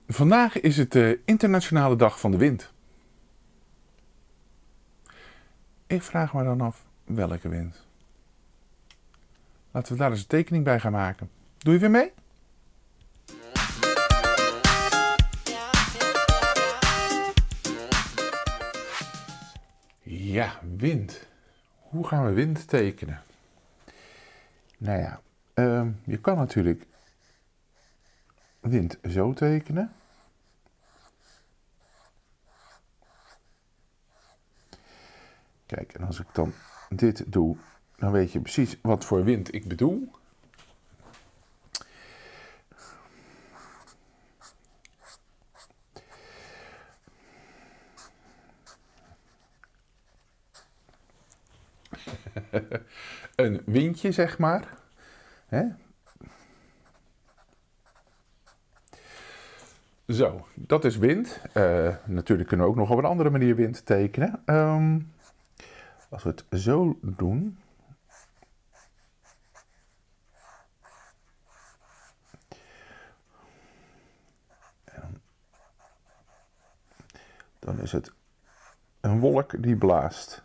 Vandaag is het de Internationale Dag van de Wind. Ik vraag me dan af, welke wind? Laten we daar eens een tekening bij gaan maken. Doe je weer mee? Ja, wind. Hoe gaan we wind tekenen? Nou ja, je kan natuurlijk wind zo tekenen. Kijk, en als ik dan dit doe, dan weet je precies wat voor wind ik bedoel. Een windje, zeg maar. Hè? Zo, dat is wind. Natuurlijk kunnen we ook nog op een andere manier wind tekenen. Als we het zo doen. Dan is het een wolk die blaast.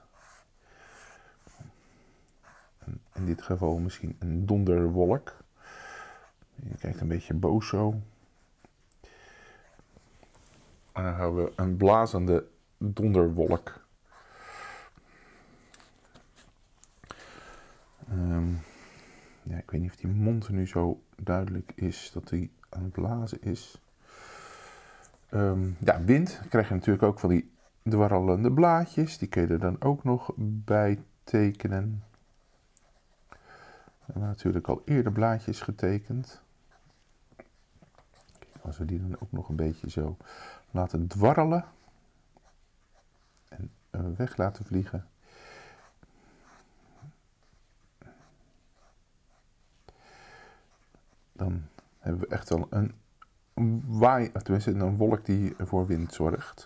In dit geval misschien een donderwolk. Je kijkt een beetje boos zo. En dan hebben we een blazende donderwolk. Ja, ik weet niet of die mond nu zo duidelijk is dat hij aan het blazen is. Ja, wind krijg je natuurlijk ook van die dwarrelende blaadjes. Die kun je er dan ook nog bij tekenen. We hebben natuurlijk al eerder blaadjes getekend. Kijk, als we die dan ook nog een beetje zo laten dwarrelen. En weg laten vliegen. Dan hebben we echt wel een waai, tenminste een wolk die voor wind zorgt.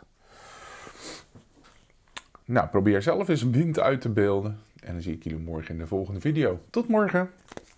Nou, probeer zelf eens wind uit te beelden. En dan zie ik jullie morgen in de volgende video. Tot morgen!